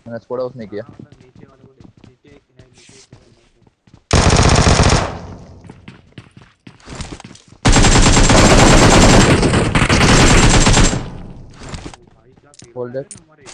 मैंने छोड़ा उसने किया। हाँ मतलब नीचे वाले को देख, नीचे एक है, नीचे एक है बंदा तो। ओ भाई क्या पेल होल्ड मार इट। रहे हैं हमारे।